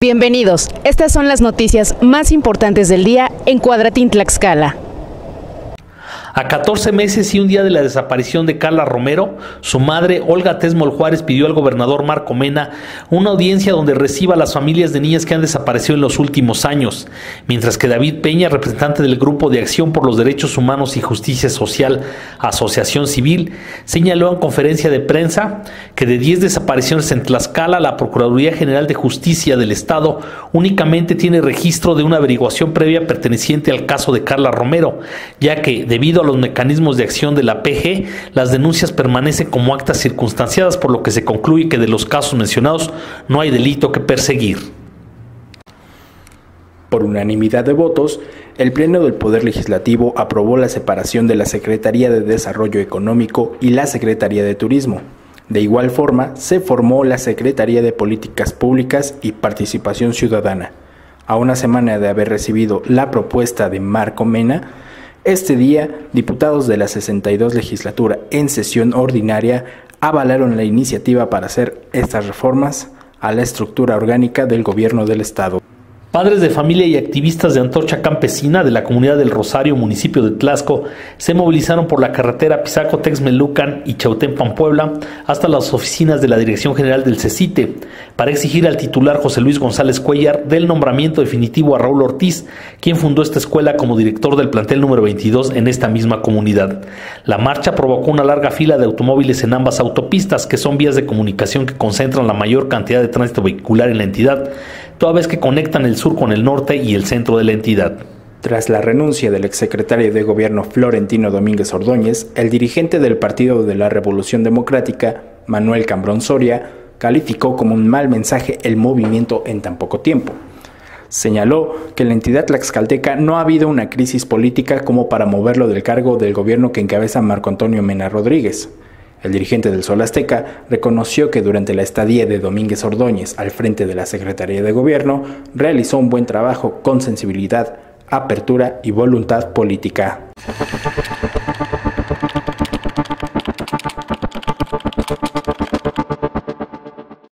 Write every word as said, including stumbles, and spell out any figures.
Bienvenidos, estas son las noticias más importantes del día en Cuadratín Tlaxcala. A catorce meses y un día de la desaparición de Carla Romero, su madre, Olga Tesmol Juárez, pidió al gobernador Marco Mena una audiencia donde reciba a las familias de niñas que han desaparecido en los últimos años, mientras que David Peña, representante del Grupo de Acción por los Derechos Humanos y Justicia Social, Asociación Civil, señaló en conferencia de prensa que de diez desapariciones en Tlaxcala, la Procuraduría General de Justicia del Estado únicamente tiene registro de una averiguación previa perteneciente al caso de Carla Romero, ya que, debido a los mecanismos de acción de la P G, las denuncias permanecen como actas circunstanciadas, por lo que se concluye que de los casos mencionados no hay delito que perseguir. Por unanimidad de votos, el Pleno del Poder Legislativo aprobó la separación de la Secretaría de Desarrollo Económico y la Secretaría de Turismo. De igual forma, se formó la Secretaría de Políticas Públicas y Participación Ciudadana. A una semana de haber recibido la propuesta de Marco Mena, este día, diputados de la sesenta y dos legislatura en sesión ordinaria avalaron la iniciativa para hacer estas reformas a la estructura orgánica del gobierno del Estado. Padres de familia y activistas de Antorcha Campesina de la comunidad del Rosario, municipio de Tlaxco, se movilizaron por la carretera Pisaco-Texmelucan y Chautempan, Puebla, hasta las oficinas de la Dirección General del CECITE, para exigir al titular José Luis González Cuellar del nombramiento definitivo a Raúl Ortiz, quien fundó esta escuela como director del plantel número veintidós en esta misma comunidad. La marcha provocó una larga fila de automóviles en ambas autopistas, que son vías de comunicación que concentran la mayor cantidad de tránsito vehicular en la entidad, toda vez que conectan el sur con el norte y el centro de la entidad. Tras la renuncia del exsecretario de Gobierno Florentino Domínguez Ordóñez, el dirigente del Partido de la Revolución Democrática, Manuel Cambrón Soria, calificó como un mal mensaje el movimiento en tan poco tiempo. Señaló que en la entidad tlaxcalteca no ha habido una crisis política como para moverlo del cargo del gobierno que encabeza Marco Antonio Mena Rodríguez. El dirigente del Sol Azteca reconoció que durante la estadía de Domínguez Ordóñez al frente de la Secretaría de Gobierno realizó un buen trabajo con sensibilidad, apertura y voluntad política.